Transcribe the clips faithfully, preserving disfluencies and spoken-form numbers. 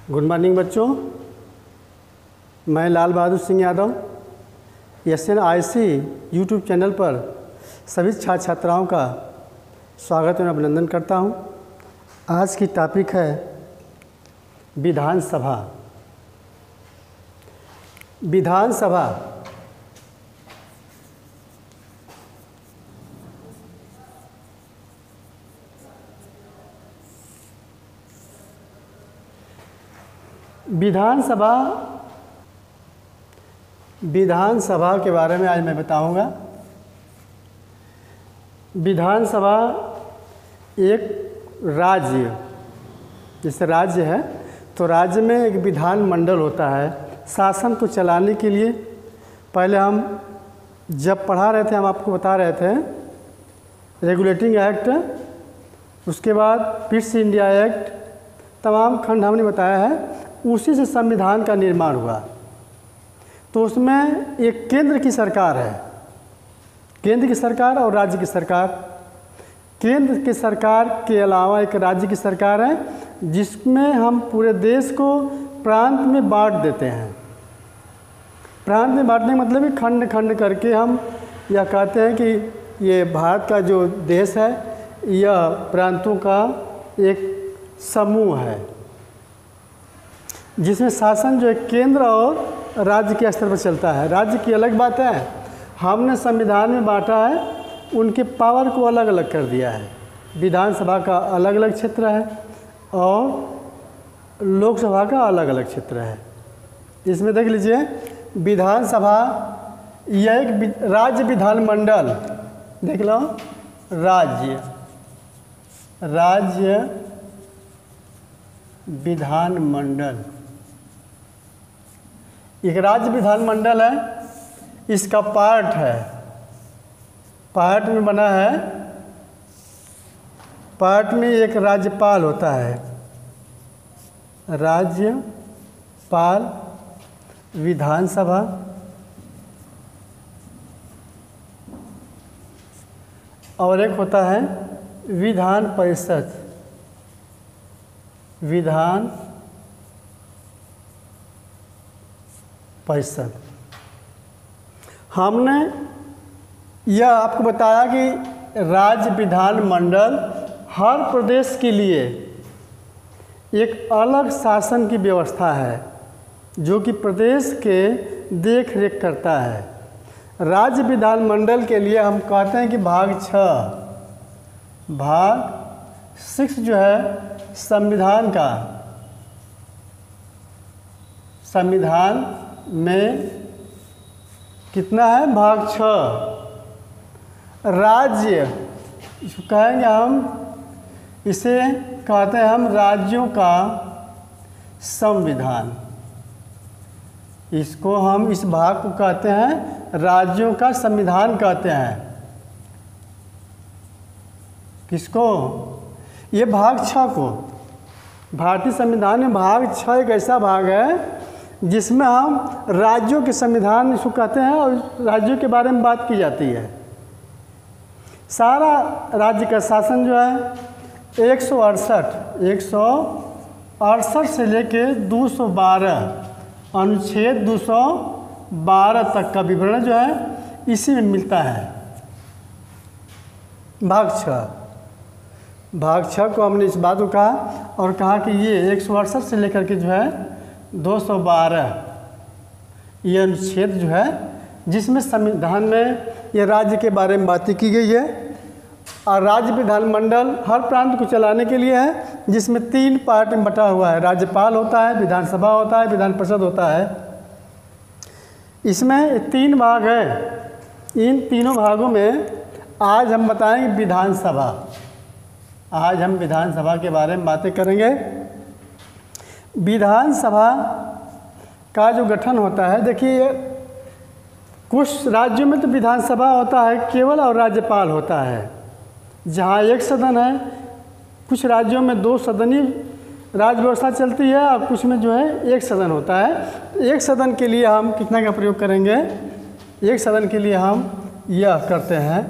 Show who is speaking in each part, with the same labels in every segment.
Speaker 1: Good morning बच्चों, मैं Lal Bahadur Singh Yadav S N I C YouTube channel पर सभी छात्र छात्राओं का स्वागत एवं अभिनंदन करता हूं। आज की टॉपिक है विधानसभा। विधानसभा विधानसभा विधानसभा के बारे में आज मैं बताऊंगा। विधानसभा एक राज्य, जैसे राज्य है तो राज्य में एक विधान मंडल होता है। शासन को चलाने के लिए पहले हम जब पढ़ा रहे थे हम आपको बता रहे थे रेगुलेटिंग एक्ट, उसके बाद पिट्स इंडिया एक्ट, तमाम खंड हमने बताया है। उसी से संविधान का निर्माण हुआ। तो उसमें एक केंद्र की सरकार है, केंद्र की सरकार और राज्य की सरकार। केंद्र की सरकार के अलावा एक राज्य की सरकार है, जिसमें हम पूरे देश को प्रांत में बांट देते हैं। प्रांत में बांटने का मतलब है खंड खंड करके हम यह कहते हैं कि ये भारत का जो देश है यह प्रांतों का एक समूह है, जिसमें शासन जो है केंद्र और राज्य के स्तर पर चलता है। राज्य की अलग बात है, हमने संविधान में बांटा है, उनके पावर को अलग अलग कर दिया है। विधानसभा का अलग अलग क्षेत्र है और लोकसभा का अलग अलग क्षेत्र है। इसमें देख लीजिए, विधानसभा यह एक राज्य विधानमंडल, देख लो, राज्य राज्य विधानमंडल एक राज्य विधानमंडल है। इसका पार्ट है, पार्ट में बना है, पार्ट में एक राज्यपाल होता है, राज्यपाल, विधानसभा, और एक होता है विधान परिषद, विधान परिषद। हमने यह आपको बताया कि राज्य विधानमंडल हर प्रदेश के लिए एक अलग शासन की व्यवस्था है, जो कि प्रदेश के देख रेख करता है। राज्य विधानमंडल के लिए हम कहते हैं कि भाग छः, भाग सिक्स जो है संविधान का, संविधान में कितना है, भाग छः। राज्य इसको कहेंगे हम, इसे कहते हैं हम राज्यों का संविधान। इसको हम, इस भाग को कहते हैं राज्यों का संविधान कहते हैं। किसको? ये भाग छः को। भारतीय संविधान में भाग छः एक ऐसा भाग है जिसमें हम राज्यों के संविधान इसको कहते हैं और राज्यों के बारे में बात की जाती है। सारा राज्य का शासन जो है एक सौ अड़सठ एक सौ अड़सठ से लेके दो सौ बारह अनुच्छेद दो सौ बारह तक का विवरण जो है इसी में मिलता है। भाग छः भाग छः को हमने इस बात को कहा और कहा कि ये एक सौ अड़सठ से लेकर के जो है दो सौ बारह ये अनुच्छेद जो है, जिसमें संविधान में ये राज्य के बारे में बातें की गई है। और राज्य विधानमंडल हर प्रांत को चलाने के लिए है, जिसमें तीन पार्ट में बटा हुआ है। राज्यपाल होता है, विधानसभा होता है, विधान परिषद होता है। इसमें तीन भाग हैं। इन तीनों भागों में आज हम बताएंगे विधानसभा। आज हम विधानसभा के बारे में बातें करेंगे। विधानसभा का जो गठन होता है, देखिए कुछ राज्यों में तो विधानसभा होता है केवल और राज्यपाल होता है, जहाँ एक सदन है। कुछ राज्यों में दो सदनी राज्य व्यवस्था चलती है और कुछ में जो है एक सदन होता है। एक सदन के लिए हम कितना का प्रयोग करेंगे? एक सदन के लिए हम यह करते हैं,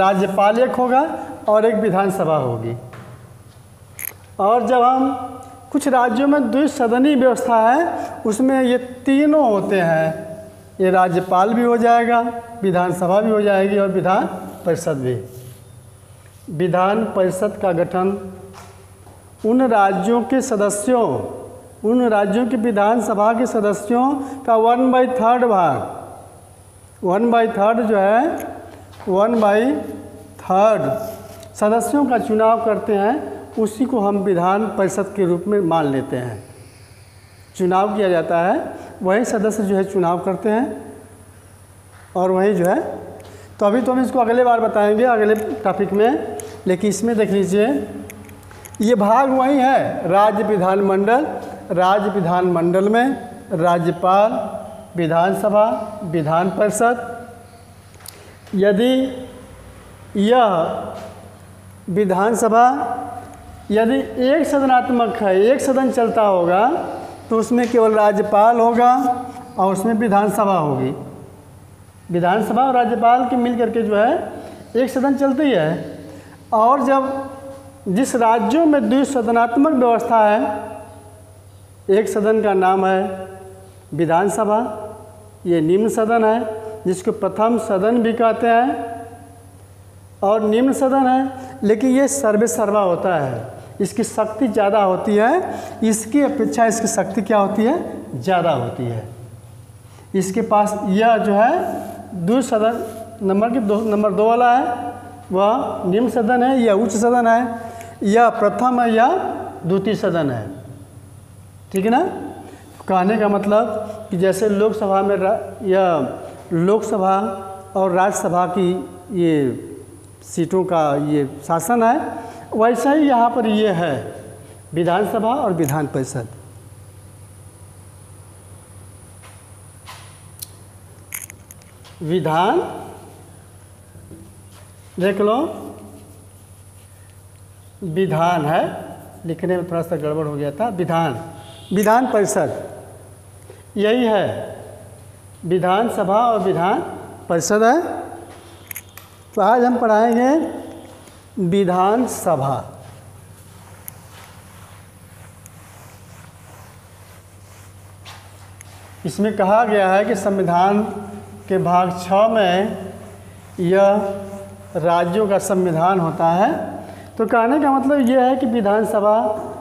Speaker 1: राज्यपाल एक होगा और एक विधानसभा होगी। और जब हम कुछ राज्यों में द्विसदनीय व्यवस्था है, उसमें ये तीनों होते हैं। ये राज्यपाल भी हो जाएगा, विधानसभा भी हो जाएगी और विधान परिषद भी। विधान परिषद का गठन उन राज्यों के सदस्यों उन राज्यों के विधानसभा के सदस्यों का वन बाई थर्ड भाग वन बाई थर्ड जो है वन बाई थर्ड सदस्यों का चुनाव करते हैं, उसी को हम विधान परिषद के रूप में मान लेते हैं। चुनाव किया जाता है, वही सदस्य जो है चुनाव करते हैं और वही जो है। तो अभी तो हम इसको अगले बार बताएंगे अगले टॉपिक में, लेकिन इसमें देख लीजिए ये भाग वही है। राज्य विधानमंडल, राज्य विधानमंडल में राज्यपाल, विधानसभा, विधान परिषद। यदि यह विधानसभा यदि एक सदनात्मक है, एक सदन चलता होगा, तो उसमें केवल राज्यपाल होगा और उसमें विधानसभा होगी। विधानसभा और राज्यपाल के मिल करके जो है एक सदन चलती है। और जब जिस राज्यों में द्विसदनात्मक व्यवस्था है, एक सदन का नाम है विधानसभा, ये निम्न सदन है जिसको प्रथम सदन भी कहते हैं और निम्न सदन है, लेकिन ये सर्वे सर्वा होता है, इसकी शक्ति ज़्यादा होती है, इसकी अपेक्षा इसकी शक्ति क्या होती है, ज़्यादा होती है। इसके पास यह जो है द्वि सदन नंबर के दो नंबर दो वाला है, वह निम्न सदन है, यह उच्च सदन है, यह प्रथम है, यह द्वितीय सदन है। ठीक है ना। कहने का मतलब कि जैसे लोकसभा में यह लोकसभा और राज्यसभा की ये सीटों का ये शासन है, वैसा ही यहाँ पर ये है विधानसभा और विधान परिषद। विधान देख लो, विधान है, लिखने में थोड़ा सा गड़बड़ हो गया था। विधान विधान परिषद यही है, विधानसभा और विधान परिषद है। तो आज हम पढ़ाएंगे विधानसभा। इसमें कहा गया है कि संविधान के भाग छः में यह राज्यों का संविधान होता है। तो कहने का मतलब यह है कि विधानसभा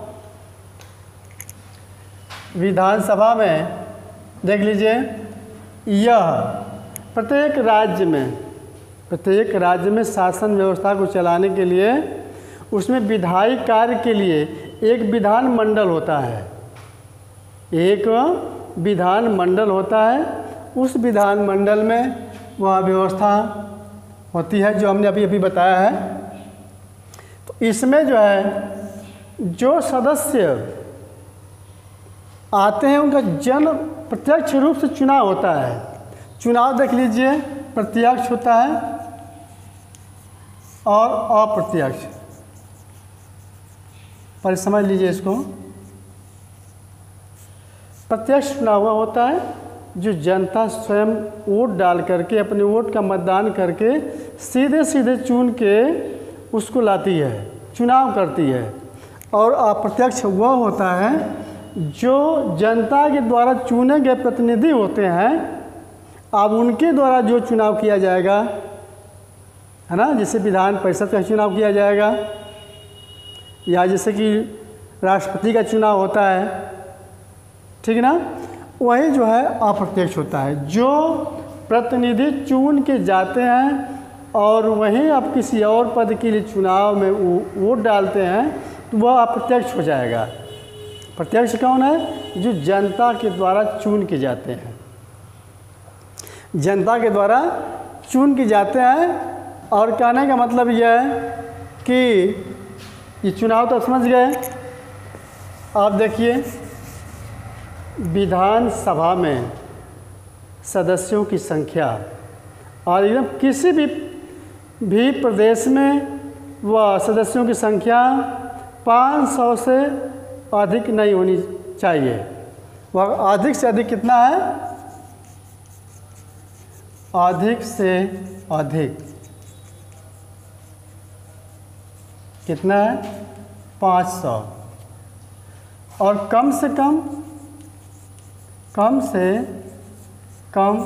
Speaker 1: विधानसभा में देख लीजिए, यह प्रत्येक राज्य में प्रत्येक राज्य में शासन व्यवस्था को चलाने के लिए उसमें विधायी कार्य के लिए एक विधान मंडल होता है, एक विधान मंडल होता है। उस विधान मंडल में वह व्यवस्था होती है जो हमने अभी अभी बताया है। तो इसमें जो है जो सदस्य आते हैं उनका जन प्रत्यक्ष रूप से चुनाव होता है। चुनाव देख लीजिए, प्रत्यक्ष होता है और अप्रत्यक्ष। पर समझ लीजिए इसको, प्रत्यक्ष चुनाव हुआ होता है जो जनता स्वयं वोट डाल करके अपने वोट का मतदान करके सीधे सीधे चुन के उसको लाती है, चुनाव करती है। और अप्रत्यक्ष वह होता है जो जनता के द्वारा चुने गए प्रतिनिधि होते हैं, अब उनके द्वारा जो चुनाव किया जाएगा, है ना, जैसे विधान परिषद का चुनाव किया जाएगा या जैसे कि राष्ट्रपति का चुनाव होता है, ठीक है ना, वही जो है अप्रत्यक्ष होता है। जो प्रतिनिधि चुन के जाते हैं और वहीं आप किसी और पद के लिए चुनाव में वोट डालते हैं तो वह अप्रत्यक्ष हो जाएगा। प्रत्यक्ष कौन है? जो जनता के द्वारा चुन के जाते हैं, जनता के द्वारा चुन के जाते हैं। और कहने का मतलब यह है कि ये चुनाव तो समझ गए। आप देखिए, विधानसभा में सदस्यों की संख्या और एकदम किसी भी भी प्रदेश में वह सदस्यों की संख्या पाँच सौ से अधिक नहीं होनी चाहिए। वह अधिक से अधिक कितना है? अधिक से अधिक कितना है? पाँच सौ। और कम से कम कम से कम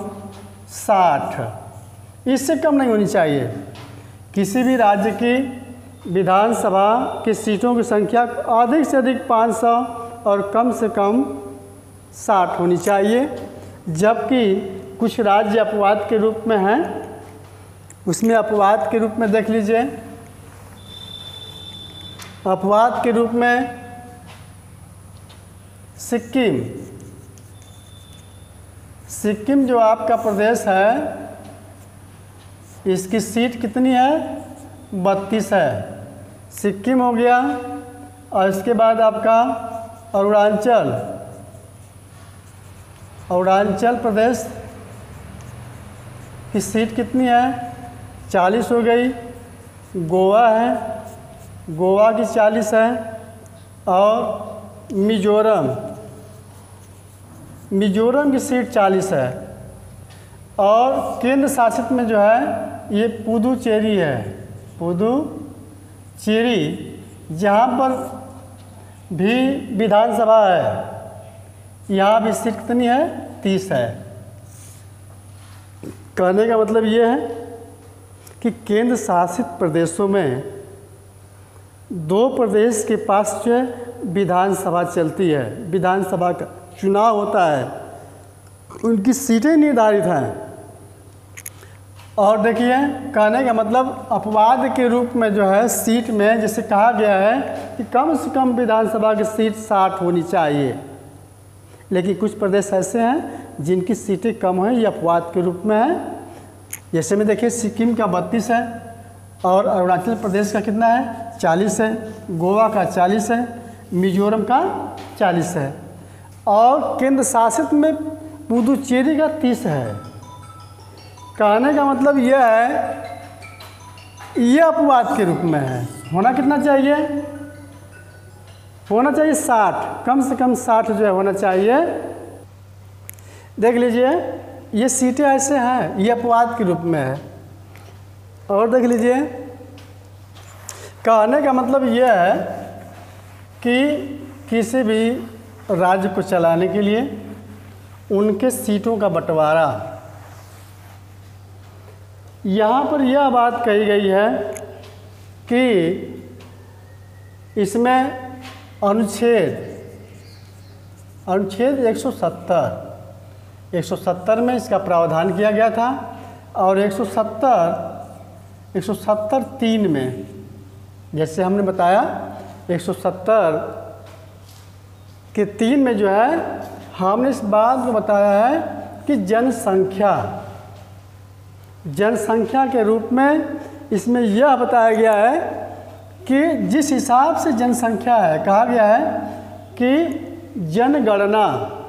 Speaker 1: साठ, इससे कम नहीं होनी चाहिए। किसी भी राज्य की विधानसभा की सीटों की संख्या अधिक से अधिक पाँच सौ और कम से कम साठ होनी चाहिए। जबकि कुछ राज्य अपवाद के रूप में हैं, उसमें अपवाद के रूप में देख लीजिए। अपवाद के रूप में सिक्किम, सिक्किम जो आपका प्रदेश है, इसकी सीट कितनी है? बत्तीस है। सिक्किम हो गया। और इसके बाद आपका अरुणाचल, अरुणाचल प्रदेश की सीट कितनी है? चालीस हो गई। गोवा है, गोवा की चालीस है। और मिजोरम, मिजोरम की सीट चालीस है। और केंद्र शासित में जो है ये पुदुचेरी है, पुदुचेरी, जहाँ पर भी विधानसभा है, यहाँ भी सीट कितनी है? तीस है। कहने का मतलब ये है कि केंद्र शासित प्रदेशों में दो प्रदेश के पास जो है विधानसभा चलती है, विधानसभा का चुनाव होता है, उनकी सीटें निर्धारित हैं। और देखिए, कहने का मतलब अपवाद के रूप में जो है सीट में जैसे कहा गया है कि कम से कम विधानसभा की सीट साठ होनी चाहिए, लेकिन कुछ प्रदेश ऐसे हैं जिनकी सीटें कम हैं, ये अपवाद के रूप में है। जैसे में देखिए, सिक्किम का बत्तीस है और अरुणाचल प्रदेश का कितना है? चालीस है। गोवा का चालीस है, मिजोरम का चालीस है। और केंद्र शासित में पुदुचेरी का तीस है। कहने का मतलब यह है, ये अपवाद के रूप में है। होना कितना चाहिए? होना चाहिए साठ, कम से कम साठ जो है होना चाहिए। देख लीजिए, ये सीटें ऐसे हैं, ये अपवाद के रूप में है। और देख लीजिए, कहने का मतलब यह है कि किसी भी राज्य को चलाने के लिए उनके सीटों का बंटवारा, यहाँ पर यह बात कही गई है कि इसमें अनुच्छेद अनुच्छेद एक सौ सत्तर एक सौ सत्तर में इसका प्रावधान किया गया था। और एक सौ सत्तर एक सौ सत्तर तीन में, जैसे हमने बताया, एक सौ सत्तर के तीन में जो है हमने इस बात को बताया है कि जनसंख्या जनसंख्या के रूप में इसमें यह बताया गया है कि जिस हिसाब से जनसंख्या है, कहा गया है कि जनगणना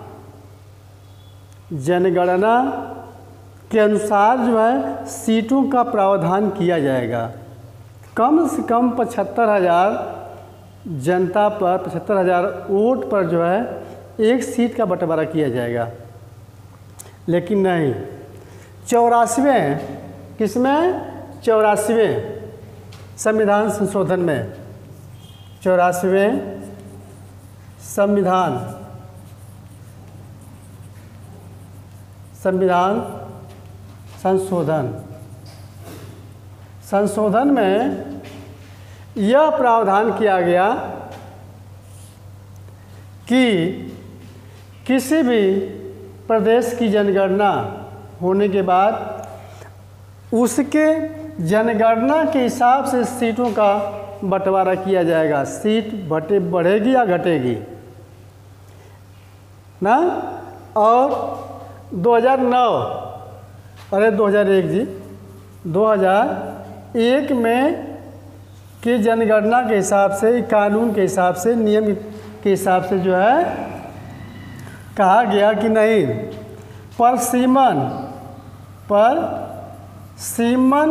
Speaker 1: जनगणना के अनुसार जो है सीटों का प्रावधान किया जाएगा। कम से कम पचहत्तर हज़ार जनता पर, पचहत्तर हज़ार वोट पर जो है एक सीट का बंटवारा किया जाएगा। लेकिन नहीं, चौरासीवें किसमें? चौरासीवें संविधान संशोधन में, चौरासीवें संविधान संविधान संशोधन संशोधन में यह प्रावधान किया गया कि किसी भी प्रदेश की जनगणना होने के बाद उसके जनगणना के हिसाब से सीटों का बंटवारा किया जाएगा। सीट बटे बढ़ेगी या घटेगी ना। और दो हज़ार नौ अरे दो हज़ार एक जी दो हज़ार एक में की जनगणना के हिसाब से, कानून के हिसाब से, नियम के हिसाब से जो है कहा गया कि नहीं, पर सीमन पर सीमन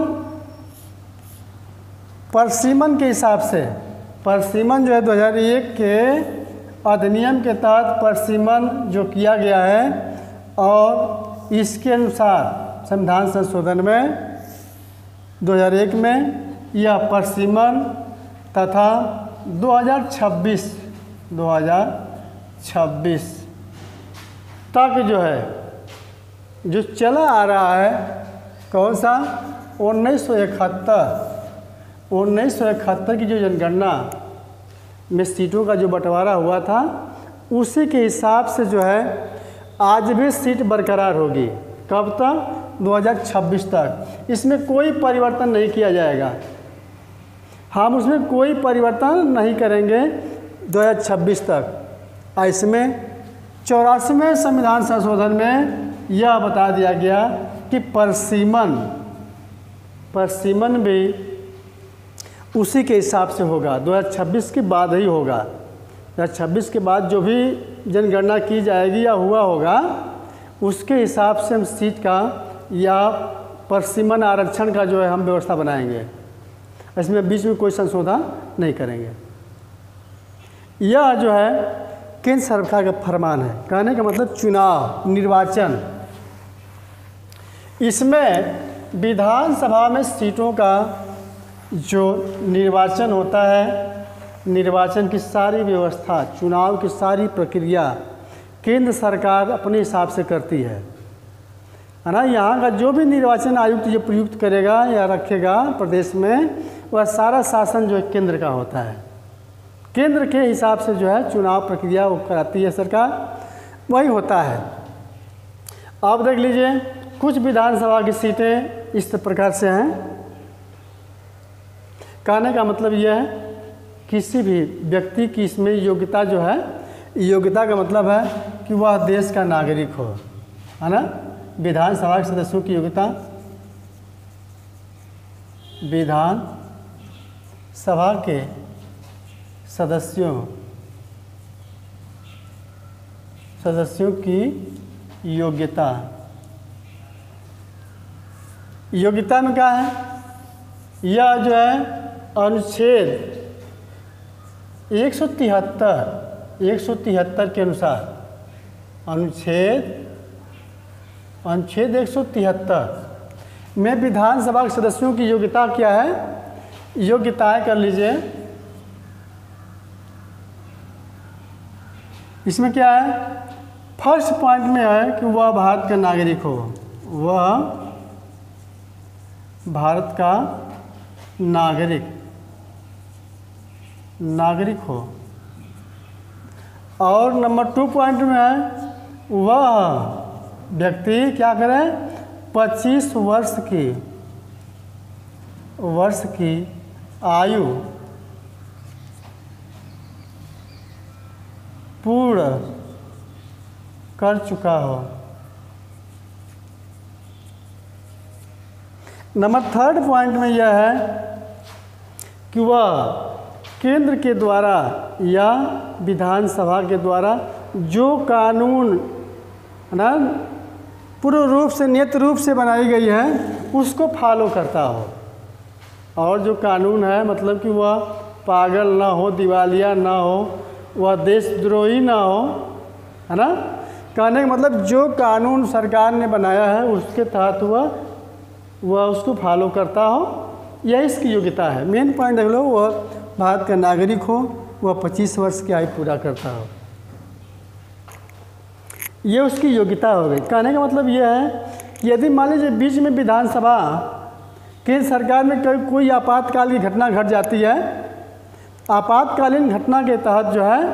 Speaker 1: पर सीमन के हिसाब से, पर सीमन जो है दो हज़ार एक के अधिनियम के तहत पर सीमन जो किया गया है, और इसके अनुसार संविधान संशोधन में दो हज़ार एक में यह पर सीमन तथा दो हज़ार छब्बीस दो हज़ार छब्बीस तक जो है जो चला आ रहा है, कौन सा, उन्नीस सौ इकहत्तर उन्नीस सौ इकहत्तर की जो जनगणना में सीटों का जो बंटवारा हुआ था, उसी के हिसाब से जो है आज भी सीट बरकरार होगी। कब तक, दो हज़ार छब्बीस तक। इसमें कोई परिवर्तन नहीं किया जाएगा, हम उसमें कोई परिवर्तन नहीं करेंगे दो हज़ार छब्बीस तक। इसमें चौरासीवें संविधान संशोधन में यह बता दिया गया कि परिसीमन परिसीमन भी उसी के हिसाब से होगा, दो हज़ार छब्बीस के बाद ही होगा। दो हज़ार छब्बीस के बाद जो भी जनगणना की जाएगी या हुआ होगा, उसके हिसाब से हम सीट का या परिसीमन आरक्षण का जो है हम व्यवस्था बनाएंगे। इसमें बीच में कोई संशोधन नहीं करेंगे। यह जो है केंद्र सरकार का फरमान है। कहने का मतलब चुनाव, निर्वाचन, इसमें विधानसभा में सीटों का जो निर्वाचन होता है, निर्वाचन की सारी व्यवस्था, चुनाव की सारी प्रक्रिया केंद्र सरकार अपने हिसाब से करती है, है ना। यहाँ का जो भी निर्वाचन आयुक्त जो प्रयुक्त करेगा या रखेगा प्रदेश में, वह सारा शासन जो है केंद्र का होता है। केंद्र के हिसाब से जो है चुनाव प्रक्रिया वो कराती है सरकार, वही होता है। आप देख लीजिए कुछ विधानसभा की सीटें इस प्रकार से हैं। कहने का मतलब यह है किसी भी व्यक्ति की इसमें योग्यता जो है, योग्यता का मतलब है कि वह देश का नागरिक हो, है ना। विधानसभा के सदस्यों की योग्यता, विधान सभा के सदस्यों सदस्यों की योग्यता, योग्यता में क्या है, यह जो है अनुच्छेद एक सौ तिहत्तर एक सौ तिहत्तर के अनुसार, अनुच्छेद अनुच्छेद एक सौ तिहत्तर में विधानसभा के सदस्यों की योग्यता क्या है, योग्यताएं कर लीजिए। इसमें क्या है, फर्स्ट पॉइंट में है कि वह भारत का नागरिक हो, वह भारत का नागरिक नागरिक हो। और नंबर टू पॉइंट में है वह व्यक्ति क्या करे, पच्चीस वर्ष की वर्ष की आयु पूर्ण कर चुका हो। नंबर थर्ड पॉइंट में यह है कि वह केंद्र के द्वारा या विधानसभा के द्वारा जो कानून ना पूर्ण रूप से नियत रूप से बनाई गई है उसको फॉलो करता हो। और जो कानून है मतलब कि वह पागल ना हो, दिवालिया ना हो, वह देशद्रोही ना हो, है ना। कहने का मतलब जो कानून सरकार ने बनाया है उसके तहत वह वह उसको फॉलो करता हो, यह इसकी योग्यता है। मेन पॉइंट देख लो, वह भारत का नागरिक हो, वह पच्चीस वर्ष की आयु पूरा करता हो, ये उसकी योग्यता हो गई। कहने का मतलब यह है कि यदि मान लीजिए बीच में विधानसभा केंद्र सरकार में कोई कोई आपातकाल की घटना घट जाती है, आपातकालीन घटना के तहत जो है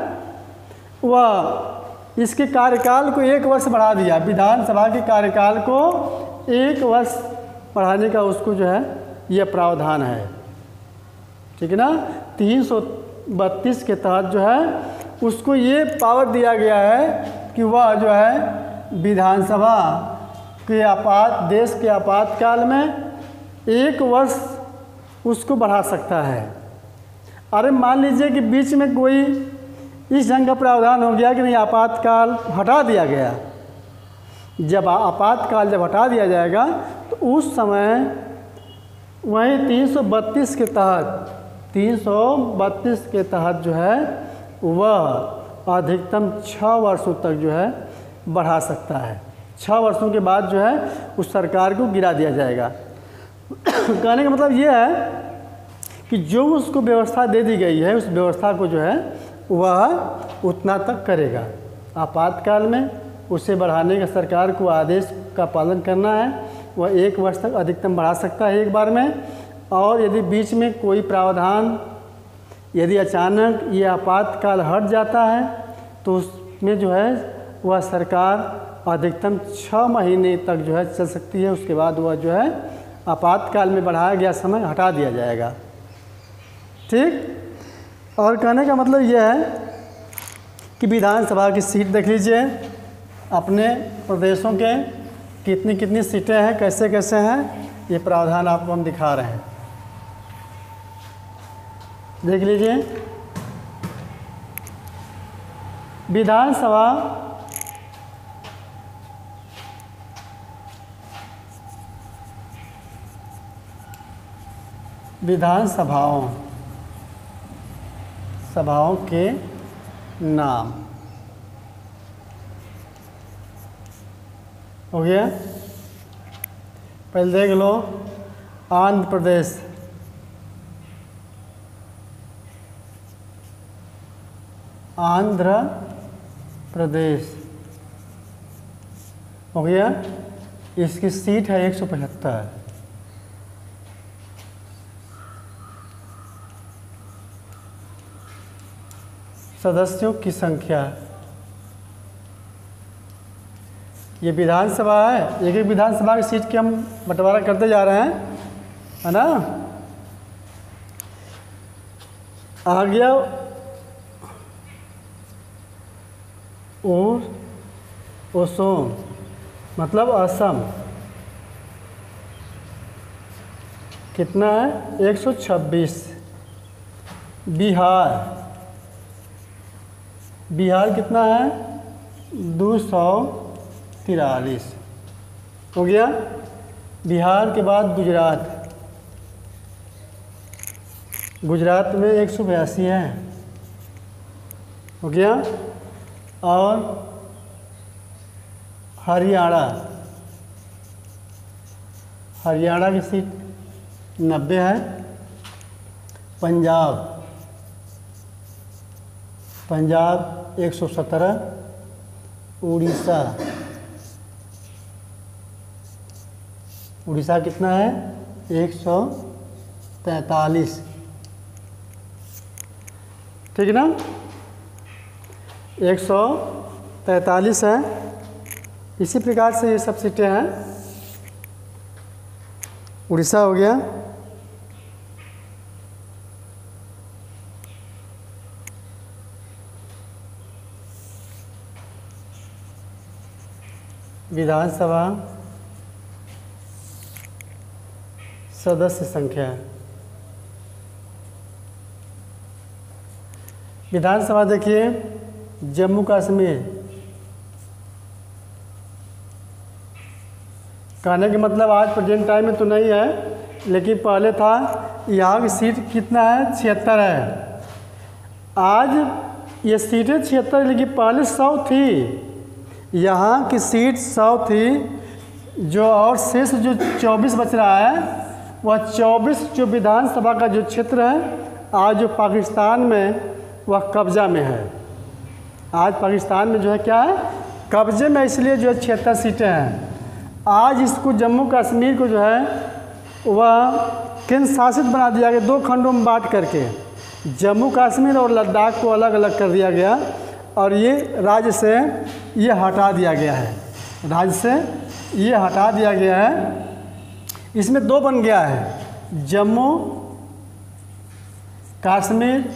Speaker 1: वह इसके कार्यकाल को एक वर्ष बढ़ा दिया, विधानसभा के कार्यकाल को एक वर्ष बढ़ाने का उसको जो है यह प्रावधान है, ठीक है ना। तीन सौ बत्तीस के तहत जो है उसको ये पावर दिया गया है कि वह जो है विधानसभा के आपात देश के आपातकाल में एक वर्ष उसको बढ़ा सकता है। अरे मान लीजिए कि बीच में कोई इस ढंग का प्रावधान हो गया कि नहीं, आपातकाल हटा दिया गया, जब आपातकाल जब हटा दिया जाएगा तो उस समय वही तीन सौ बत्तीस के तहत तीन सौ बत्तीस के तहत जो है वह अधिकतम छः वर्षों तक जो है बढ़ा सकता है। छः वर्षों के बाद जो है उस सरकार को गिरा दिया जाएगा। कहने का मतलब ये है कि जो उसको व्यवस्था दे दी गई है उस व्यवस्था को जो है वह उतना तक करेगा। आपातकाल में उसे बढ़ाने का सरकार को आदेश का पालन करना है। वह एक वर्ष तक अधिकतम बढ़ा सकता है एक बार में। और यदि बीच में कोई प्रावधान, यदि अचानक ये आपातकाल हट जाता है तो उसमें जो है वह सरकार अधिकतम छः महीने तक जो है चल सकती है। उसके बाद वह जो है आपातकाल में बढ़ाया गया समय हटा दिया जाएगा। ठीक। और कहने का मतलब यह है कि विधानसभा की सीट देख लीजिए, अपने प्रदेशों के कितनी कितनी सीटें हैं, कैसे कैसे हैं, ये प्रावधान आपको हम दिखा रहे हैं। देख लीजिए, विधानसभा विधानसभाओं सभाओं के नाम हो गया। पहले देख लो, आंध्र प्रदेश, आंध्र प्रदेश हो गया। इसकी सीट है एक सौ पचहत्तर। सदस्यों की संख्या, ये विधानसभा है, एक एक विधानसभा की सीट के हम बंटवारा करते जा रहे हैं, है ना। आ गया और असम, मतलब असम, कितना है एक सौ छब्बीस। बिहार, बिहार कितना है दो सौ तिरालीस हो गया। बिहार के बाद गुजरात, गुजरात में एक सौ बयासी है हो गया। और हरियाणा, हरियाणा की सीट नब्बे है। पंजाब, पंजाब एक सौ सत्रह। उड़ीसा, उड़ीसा कितना है एक सौ तैंतालीस। ठीक है ना, एक सौ तैंतालीस है। इसी प्रकार से ये सब सीटें हैं। उड़ीसा हो गया। विधानसभा सदस्य संख्या, विधानसभा देखिए, जम्मू कश्मीर, कहने का मतलब आज प्रेजेंट टाइम में तो नहीं है, लेकिन पहले था। यहाँ की सीट कितना है छिहत्तर है। आज ये सीटें छिहत्तर, लेकिन पहले सौ थी। यहाँ की सीट सौ थी, जो और शेष जो चौबीस बच रहा है, वह चौबीस जो विधानसभा का जो क्षेत्र है, आज जो पाकिस्तान में वह कब्जा में है। आज पाकिस्तान में जो है क्या है, कब्जे में, इसलिए जो है छिहत्तर सीटें हैं। आज इसको जम्मू कश्मीर को जो है वह केंद्र शासित बना दिया गया, दो खंडों में बांट करके। जम्मू कश्मीर और लद्दाख को अलग अलग कर दिया गया, और ये राज्य से ये हटा दिया गया है, राज्य से ये हटा दिया गया है। इसमें दो बन गया है, जम्मू कश्मीर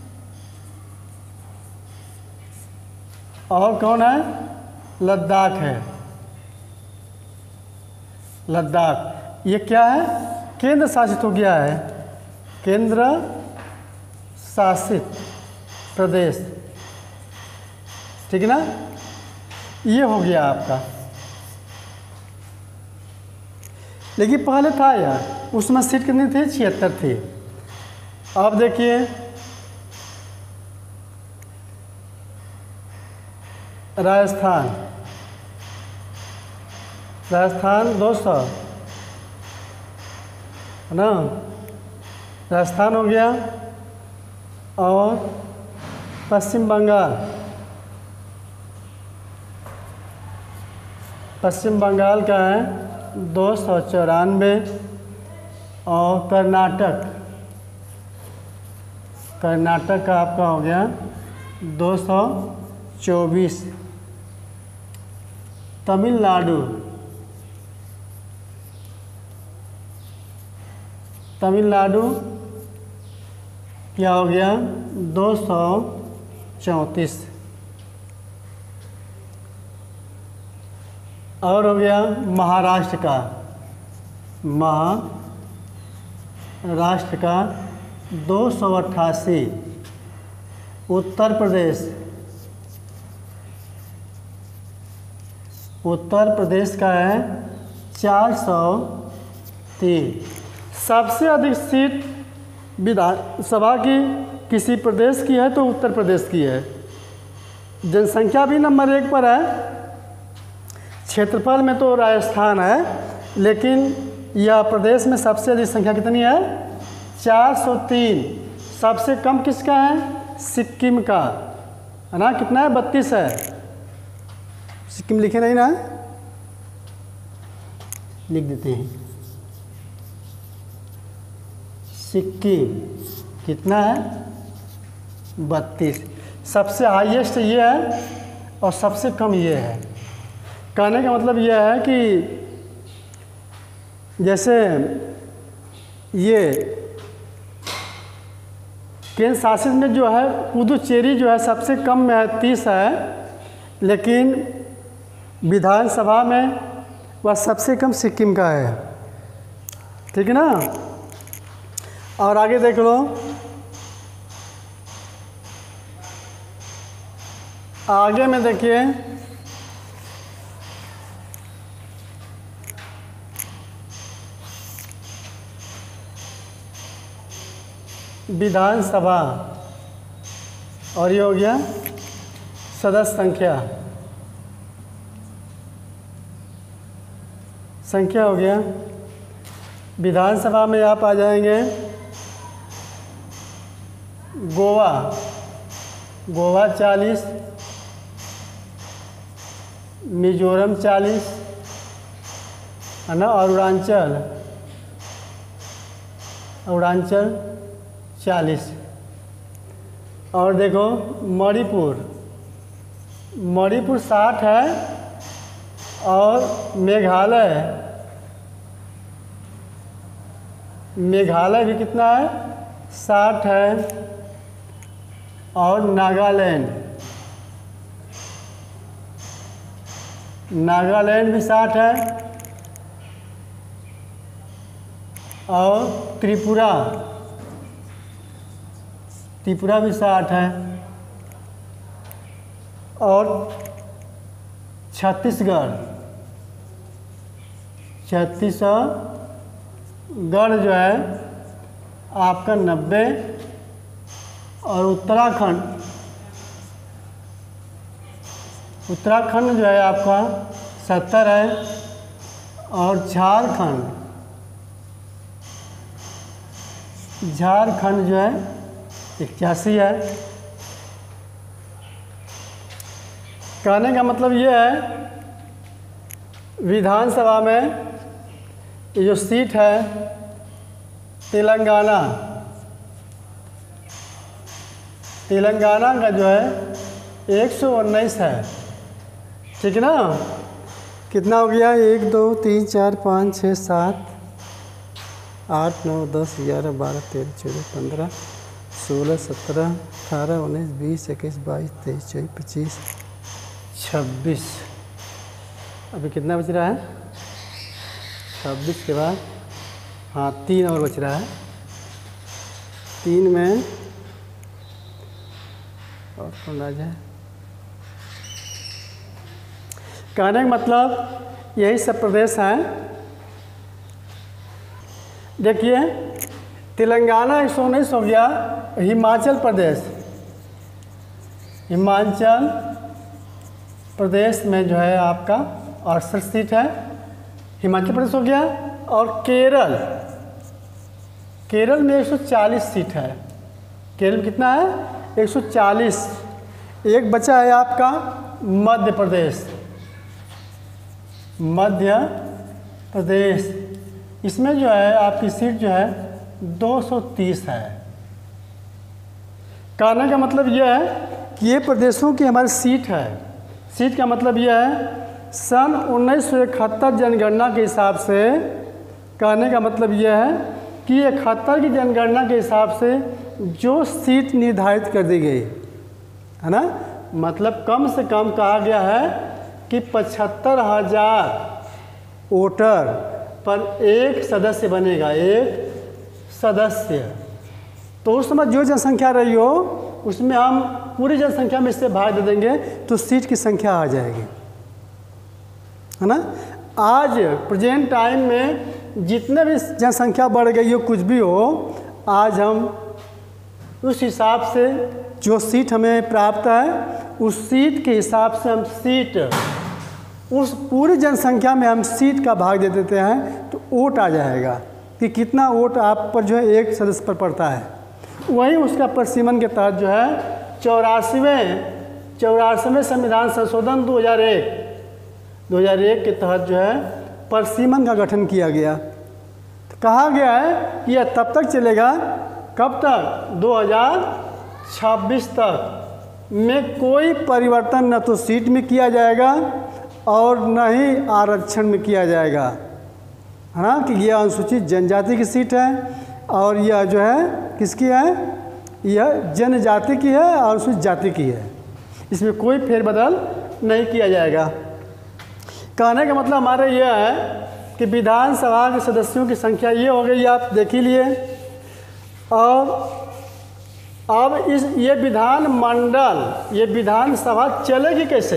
Speaker 1: और कौन है, लद्दाख है। लद्दाख ये क्या है, केंद्र शासित हो गया है, केंद्र शासित प्रदेश। ठीक है ना, ये हो गया आपका। लेकिन पहले था यार, उसमें सीट कितनी थी, छिहत्तर थी। अब देखिए, राजस्थान, राजस्थान दो सौ है ना, राजस्थान हो गया। और पश्चिम बंगाल, पश्चिम बंगाल का है दो सौ चौरानवे। और कर्नाटक, कर्नाटक का आपका हो गया दो सौ चौबीस। तमिलनाडु, तमिलनाडु क्या हो गया दो सौ चौंतीस। और हो गया महाराष्ट्र का, महाराष्ट्र का दो सौ अट्ठासी। उत्तर प्रदेश, उत्तर प्रदेश का है चार सौ तीन। सबसे अधिक सीट विधानसभा की किसी प्रदेश की है तो उत्तर प्रदेश की है। जनसंख्या भी नंबर एक पर है, क्षेत्रफल में तो राजस्थान है, लेकिन यह प्रदेश में सबसे अधिक संख्या कितनी है चार सौ तीन। सबसे कम किसका है सिक्किम का, है ना, कितना है बत्तीस है। सिक्किम लिखे नहीं ना, लिख देते हैं। सिक्किम कितना है बत्तीस। सबसे हाईएस्ट ये है और सबसे कम ये है। कहने का मतलब यह है कि जैसे ये केंद्र शासित में जो है पुदुचेरी जो है सबसे कम में है तीस है, लेकिन विधानसभा में वह सबसे कम सिक्किम का है। ठीक है ना। और आगे देख लो, आगे में देखिए विधानसभा, और ये हो गया सदस्य संख्या, संख्या हो गया। विधानसभा में आप आ जाएंगे गोवा, गोवा चालीस, मिजोरम चालीस, है ना, अरुणाचल, अरुणाचल चालीस। और देखो मणिपुर, मणिपुर साठ है, और मेघालय, मेघालय भी कितना है साठ है, और नागालैंड, नागालैंड भी साठ है, और त्रिपुरा, त्रिपुरा भी साठ है, और छत्तीसगढ़, छत्तीसगढ़ जो है आपका नब्बे, और उत्तराखंड, उत्तराखंड जो है आपका सत्तर है, और झारखंड, झारखंड जो है इक्यासी है। कहने का मतलब ये है विधानसभा में ये जो सीट है तेलंगाना, तेलंगाना का जो है एक सौ उन्नीस है। ठीक है ना। कितना हो गया एक दो तीन चार पाँच छः सात आठ नौ दस ग्यारह बारह तेरह चौदह पंद्रह सोलह सत्रह अठारह उन्नीस बीस इक्कीस बाईस तेईस चौबीस पच्चीस छब्बीस। अभी कितना बच रहा है छब्बीस के बाद, हाँ तीन और बच रहा है। तीन में और कौन आ जाए। कहने का मतलब यही सब प्रदेश हैं। देखिए तेलंगाना एक सौ उन्नीस हो गया। हिमाचल प्रदेश, हिमाचल प्रदेश में जो है आपका अड़सठ सीट है, हिमाचल प्रदेश हो गया। और केरल, केरल में एक सौ चालीस सीट है। केरल में कितना है एक सौ चालीस। एक बचा है आपका मध्य प्रदेश, मध्य प्रदेश, इसमें जो है आपकी सीट जो है दो सौ तीस है। कहने का मतलब यह है कि ये प्रदेशों की हमारी सीट है। सीट का मतलब यह है सन उन्नीस सौ इकहत्तर जनगणना के हिसाब से, कहने का मतलब यह है कि इकहत्तर की जनगणना के हिसाब से जो सीट निर्धारित कर दी गई है ना, मतलब कम से कम कहा गया है कि पचहत्तर हजार वोटर पर एक सदस्य बनेगा, एक सदस्य। तो उस समय जो जनसंख्या रही हो उसमें हम पूरी जनसंख्या में इससे भाग दे देंगे तो सीट की संख्या आ जाएगी, है ना। आज प्रेजेंट टाइम में जितने भी जनसंख्या बढ़ गई हो, कुछ भी हो, आज हम उस हिसाब से जो सीट हमें प्राप्त है उस सीट के हिसाब से हम सीट, उस पूरी जनसंख्या में हम सीट का भाग दे देते हैं तो वोट आ जाएगा कि कितना वोट आप पर जो है एक सदस्य पर पड़ता है। वही उसका परिसीमन के तहत जो है चौरासीवें चौरासीवें संविधान संशोधन दो हज़ार एक दो हज़ार एक के तहत जो है परिसीमन का गठन किया गया। तो कहा गया है कि यह तब तक चलेगा, कब तक, दो हज़ार छब्बीस तक में कोई परिवर्तन न तो सीट में किया जाएगा और न ही आरक्षण में किया जाएगा, है ना, कि यह अनुसूचित जनजाति की सीट है और यह जो है किसकी है, यह जनजाति की है और अनुसूचित जाति की है। इसमें कोई फेरबदल नहीं किया जाएगा। कहने का मतलब हमारा यह है कि विधानसभा के सदस्यों की संख्या ये हो गई, आप देख ही लिए। और अब इस ये विधान मंडल, ये विधानसभा चलेगी कैसे,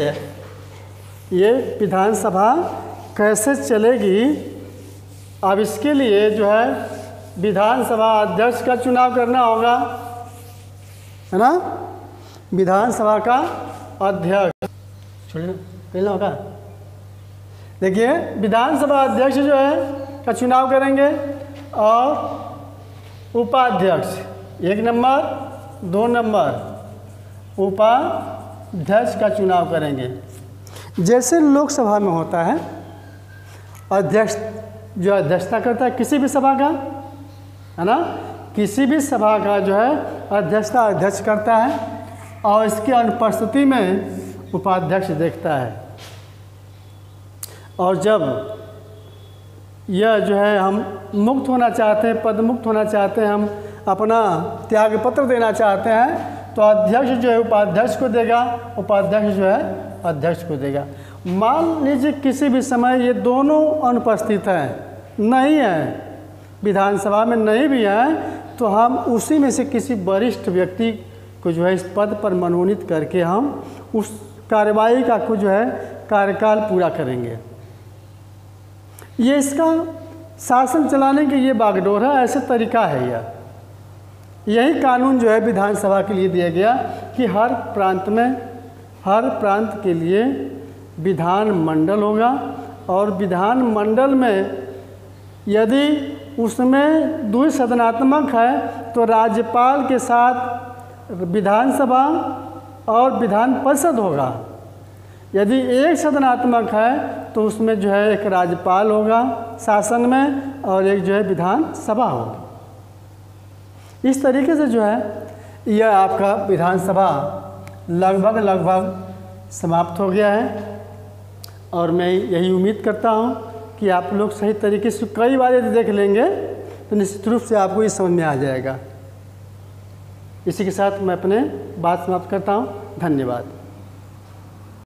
Speaker 1: ये विधानसभा कैसे चलेगी, अब इसके लिए जो है विधानसभा अध्यक्ष का चुनाव करना होगा, है ना, विधानसभा का अध्यक्ष चुनना होगा। देखिए विधानसभा अध्यक्ष जो है का चुनाव करेंगे और उपाध्यक्ष एक नंबर, दो नंबर उपाध्यक्ष का चुनाव करेंगे। जैसे लोकसभा में होता है अध्यक्ष जो अध्यक्षता करता है किसी भी सभा का, है ना, किसी भी सभा का जो है अध्यक्षता अध्यक्ष करता है और इसकी अनुपस्थिति में उपाध्यक्ष देखता है। और जब यह जो है हम मुक्त होना चाहते हैं, पद मुक्त होना चाहते हैं, हम अपना त्याग पत्र देना चाहते हैं तो अध्यक्ष जो है उपाध्यक्ष को देगा, उपाध्यक्ष जो है अध्यक्ष को देगा। मान लीजिए किसी भी समय ये दोनों अनुपस्थित हैं, नहीं है, विधानसभा में नहीं भी हैं, तो हम उसी में से किसी वरिष्ठ व्यक्ति को जो है इस पद पर मनोनीत करके हम उस कार्यवाही का को जो है कार्यकाल पूरा करेंगे। ये इसका शासन चलाने की ये बागडोर है, ऐसे तरीका है यह। यही कानून जो है विधानसभा के लिए दिया गया कि हर प्रांत में, हर प्रांत के लिए विधान मंडल होगा और विधान मंडल में यदि उसमें द्विसदनात्मक है तो राज्यपाल के साथ विधानसभा और विधान परिषद होगा। यदि एक सदनात्मक है तो उसमें जो है एक राज्यपाल होगा शासन में और एक जो है विधान सभा होगी। इस तरीके से जो है यह आपका विधानसभा लगभग लगभग समाप्त हो गया है और मैं यही उम्मीद करता हूँ कि आप लोग सही तरीके से कई बार यदि देख लेंगे तो निश्चित रूप से आपको ये समझ में आ जाएगा। इसी के साथ मैं अपने बात समाप्त करता हूँ। धन्यवाद।